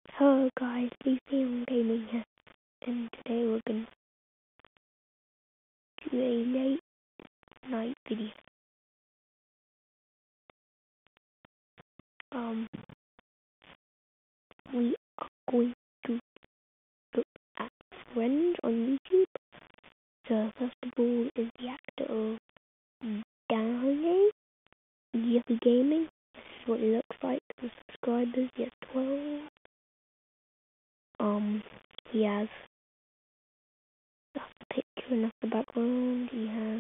Hello guys, Leafeon Gaming here, and today we're going to do a late night video. We are going to look at Friends on YouTube. So first of all is the actor of Daniel Jeffy Gaming. This is what it looks like. The subscribers, he has 12. He has, that's the picture and that's the background. He has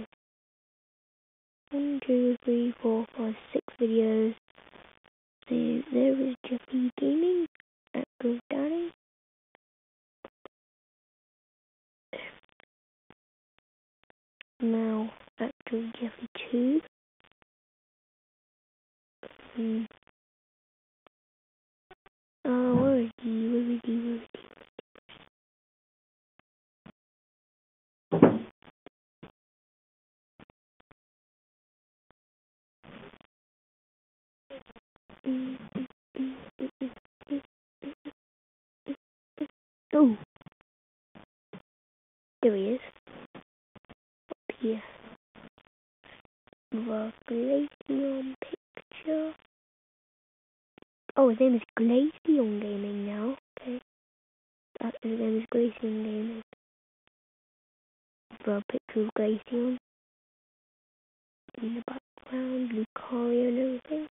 1, 2, 3, 4, 5, 6 videos. So there is Jeffy Gaming, actor of Danny. Now actor of Jeffy 2. Where is he? Where is he? Where is he? Oh, there he is. Up here. The Glaceon picture. Oh, his name is Glaceon Gaming now. Okay. His name is Glaceon Gaming. The picture of Glaceon. In the background, Lucario and everything.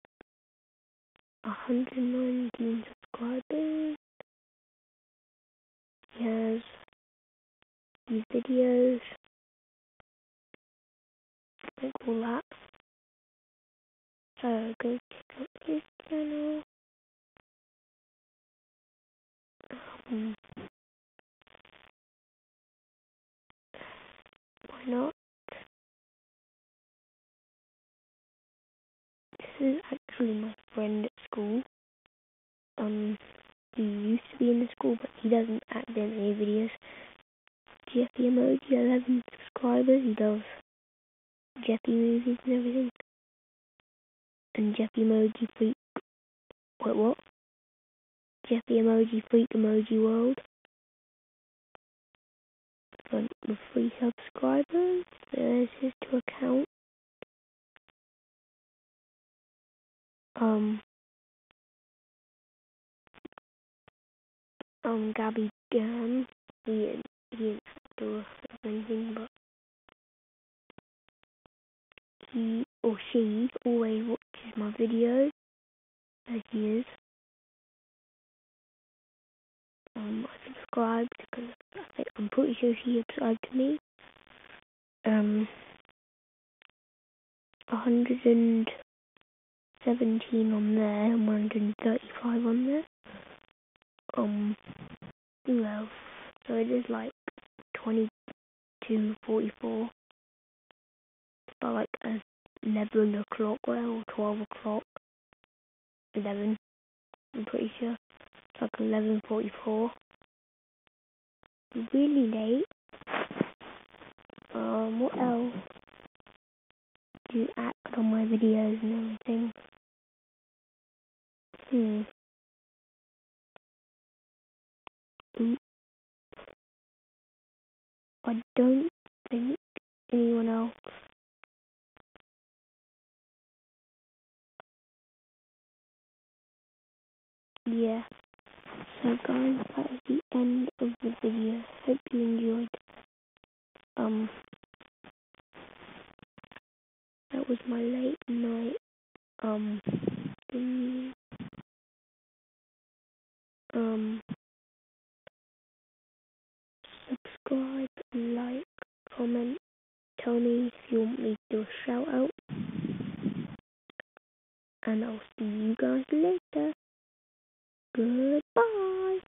119 subscribers. He has these videos, like all that. So go check out his channel. Why not? This is actually my friend at school. He used to be in the school, but he doesn't act in any videos. Jeffy Emoji, 11 subscribers. He does Jeffy movies and everything. And Jeffy Emoji Freak. Wait, what? Jeffy Emoji Freak Emoji World. With 3 subscribers. There's his 2 accounts. Gabby Gam. He didn't do anything, but he or she always watches my videos, as he is. I subscribed because I'm pretty sure she subscribed to me. 117 on there, and 135 on there. Who else? So it is like 22:44. It's about like 11 o'clock, or 12 o'clock. 11, I'm pretty sure. It's like 11:44. Really late. What else? Do you act on my videos and everything? I don't think anyone else. Yeah. So guys, that is the end of the video. Hope you enjoyed. That was my late night thingy. Subscribe, like, comment, tell me if you want me to do a shout out, and I'll see you guys later. Goodbye.